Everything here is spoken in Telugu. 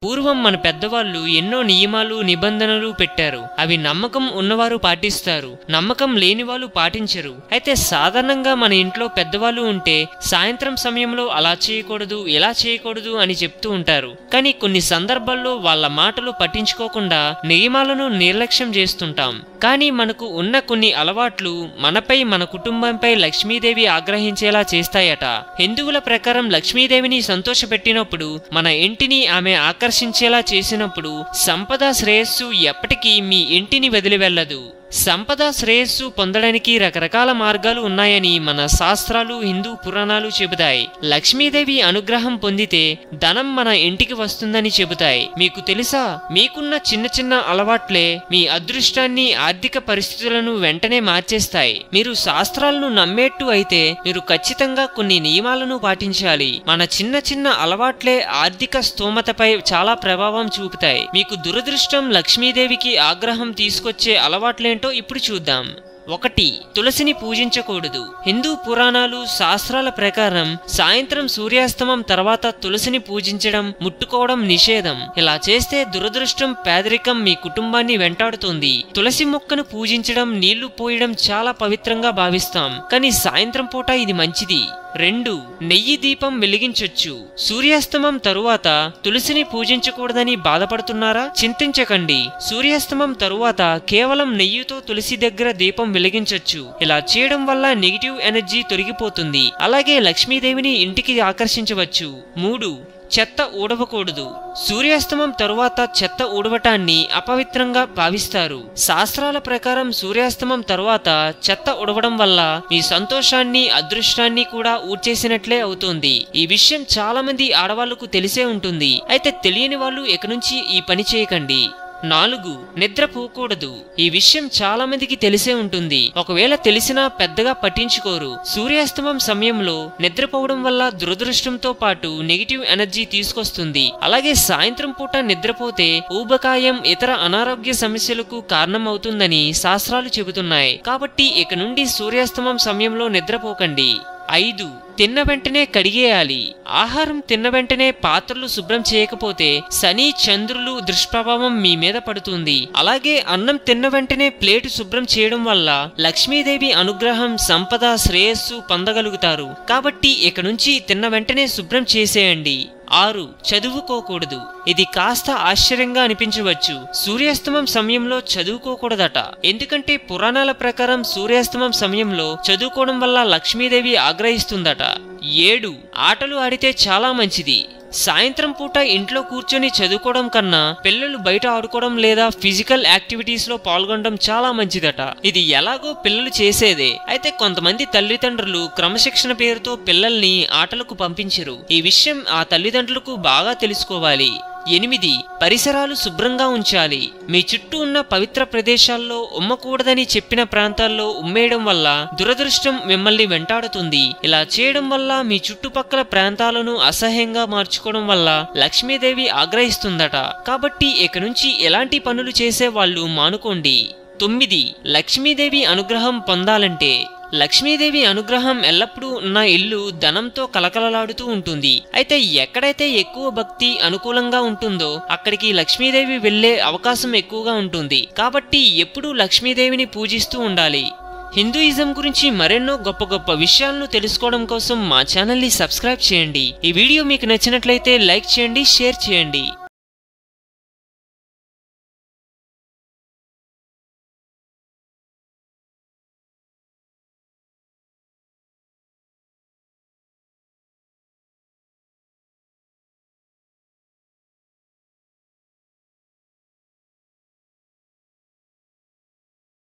పూర్వం మన పెద్దవాళ్ళు ఎన్నో నియమాలు నిబంధనలు పెట్టారు. అవి నమ్మకం ఉన్నవారు పాటిస్తారు, నమ్మకం లేని వాళ్ళు పాటించరు. అయితే సాధారణంగా మన ఇంట్లో పెద్దవాళ్ళు ఉంటే సాయంత్రం సమయంలో అలా చేయకూడదు, ఇలా చేయకూడదు అని చెప్తూ ఉంటారు. కానీ కొన్ని సందర్భాల్లో వాళ్ళ మాటలు పట్టించుకోకుండా నియమాలను నిర్లక్ష్యం చేస్తుంటాం. కానీ మనకు ఉన్న కొన్ని అలవాట్లు మనపై, మన కుటుంబంపై లక్ష్మీదేవి ఆగ్రహించేలా చేస్తాయట. హిందువుల ప్రకారం లక్ష్మీదేవిని సంతోషపెట్టినప్పుడు, మన ఇంటిని ఆమె ఆకర్షించేలా చేసినప్పుడు సంపద శ్రేయస్సు ఎప్పటికీ మీ ఇంటిని వదిలి వెళ్ళదు. సంపద శ్రేయస్సు పొందడానికి రకరకాల మార్గాలు ఉన్నాయని మన శాస్త్రాలు, హిందూ పురాణాలు చెబుతాయి. లక్ష్మీదేవి అనుగ్రహం పొందితే ధనం మన ఇంటికి వస్తుందని చెబుతాయి. మీకు తెలుసా, మీకున్న చిన్న చిన్న అలవాట్లే మీ అదృష్టాన్ని, ఆర్థిక పరిస్థితులను వెంటనే మార్చేస్తాయి. మీరు శాస్త్రాలను నమ్మేట్టు అయితే మీరు ఖచ్చితంగా కొన్ని నియమాలను పాటించాలి. మన చిన్న చిన్న అలవాట్లే ఆర్థిక స్తోమతపై చాలా ప్రభావం చూపుతాయి. మీకు దురదృష్టం, లక్ష్మీదేవికి ఆగ్రహం తీసుకొచ్చే అలవాట్లేంటో ఇప్పుడు చూద్దాం. 1. తులసిని పూజించకూడదు. హిందూ పురాణాలు, శాస్త్రాల ప్రకారం సాయంత్రం సూర్యాస్తమం తర్వాత తులసిని పూజించడం, ముట్టుకోవడం నిషేధం. ఇలా చేస్తే దురదృష్టం, పేదరికం మీ కుటుంబాన్ని వెంటాడుతుంది. తులసి మొక్కను పూజించడం, నీళ్లు పోయడం చాలా పవిత్రంగా భావిస్తాం. కానీ సాయంత్రం పూట ఇది మంచిది. 2. నెయ్యి దీపం వెలిగించొచ్చు. సూర్యాస్తమం తరువాత తులసిని పూజించకూడదని బాధపడుతున్నారా? చింతించకండి. సూర్యాస్తమం తరువాత కేవలం నెయ్యితో తులసి దగ్గర దీపం వెలిగించొచ్చు. ఇలా చేయడం వల్ల నెగిటివ్ ఎనర్జీ తొలగిపోతుంది. అలాగే లక్ష్మీదేవిని ఇంటికి ఆకర్షించవచ్చు. 3. చెత్త ఊడవకూడదు. సూర్యాస్తమం తరువాత చెత్త ఊడవటాన్ని అపవిత్రంగా భావిస్తారు. శాస్త్రాల ప్రకారం సూర్యాస్తమం తరువాత చెత్త ఊడవడం వల్ల మీ సంతోషాన్ని, అదృష్టాన్ని కూడా ఊడ్చేసినట్లే అవుతుంది. ఈ విషయం చాలా మంది ఆడవాళ్లకు తెలిసే ఉంటుంది. అయితే తెలియని వాళ్ళు ఇక నుంచి ఈ పని చేయకండి. 4. నిద్రపోకూడదు. ఈ విషయం చాలా మందికి తెలిసే ఉంటుంది. ఒకవేళ తెలిసినా పెద్దగా పట్టించుకోరు. సూర్యాస్తమం సమయంలో నిద్రపోవడం వల్ల దురదృష్టంతో పాటు నెగిటివ్ ఎనర్జీ తీసుకొస్తుంది. అలాగే సాయంత్రం పూట నిద్రపోతే ఊబకాయం, ఇతర అనారోగ్య సమస్యలకు కారణం అవుతుందని శాస్త్రాలు చెబుతున్నాయి. కాబట్టి ఇక నుండి సూర్యాస్తమం సమయంలో నిద్రపోకండి. 5. తిన్న వెంటనే కడిగేయాలి. ఆహారం తిన్న వెంటనే పాత్రలు శుభ్రం చేయకపోతే శని, చంద్రులు దుష్ప్రభావం మీ మీద పడుతుంది. అలాగే అన్నం తిన్న వెంటనే ప్లేటు శుభ్రం చేయడం వల్ల లక్ష్మీదేవి అనుగ్రహం, సంపద, శ్రేయస్సు పొందగలుగుతారు. కాబట్టి ఇక నుంచి తిన్న వెంటనే శుభ్రం చేసేయండి. 6. చదువుకోకూడదు. ఇది కాస్త ఆశ్చర్యంగా అనిపించవచ్చు. సూర్యాస్తమం సమయంలో చదువుకోకూడదట. ఎందుకంటే పురాణాల ప్రకారం సూర్యాస్తమం సమయంలో చదువుకోవడం వల్ల లక్ష్మీదేవి ఆగ్రహిస్తుందట. 7. ఆటలు ఆడితే చాలా మంచిది. సాయంత్రం పూట ఇంట్లో కూర్చొని చదువుకోవడం కన్నా పిల్లలు బయట ఆడుకోవడం లేదా ఫిజికల్ యాక్టివిటీస్ లో పాల్గొనడం చాలా మంచిదట. ఇది ఎలాగో పిల్లలు చేసేదే. అయితే కొంతమంది తల్లిదండ్రులు క్రమశిక్షణ పేరుతో పిల్లల్ని ఆటలకు పంపించరు. ఈ విషయం ఆ తల్లిదండ్రులకు బాగా తెలుసుకోవాలి. 8. పరిసరాలు శుభ్రంగా ఉంచాలి. మీ చుట్టూ ఉన్న పవిత్ర ప్రదేశాల్లో ఉమ్మకూడదని చెప్పిన ప్రాంతాల్లో ఉమ్మేయడం వల్ల దురదృష్టం మిమ్మల్ని వెంటాడుతుంది. ఇలా చేయడం వల్ల మీ చుట్టుపక్కల ప్రాంతాలను అసహ్యంగా మార్చుకోవడం వల్ల లక్ష్మీదేవి ఆగ్రహిస్తుందట. కాబట్టి ఇక నుంచి ఎలాంటి పనులు చేసే వాళ్ళు మానుకోండి. 9. లక్ష్మీదేవి అనుగ్రహం పొందాలంటే లక్ష్మీదేవి అనుగ్రహం ఎల్లప్పుడూ ఉన్న ఇల్లు ధనంతో కలకలలాడుతూ ఉంటుంది. అయితే ఎక్కడైతే ఎక్కువ భక్తి అనుకూలంగా ఉంటుందో అక్కడికి లక్ష్మీదేవి వెళ్లే అవకాశం ఎక్కువగా ఉంటుంది. కాబట్టి ఎప్పుడూ లక్ష్మీదేవిని పూజిస్తూ ఉండాలి. హిందూయిజం గురించి మరెన్నో గొప్ప గొప్ప విషయాలను తెలుసుకోవడం కోసం మా ఛానల్ని సబ్స్క్రైబ్ చేయండి. ఈ వీడియో మీకు నచ్చినట్లయితే లైక్ చేయండి, షేర్ చేయండి.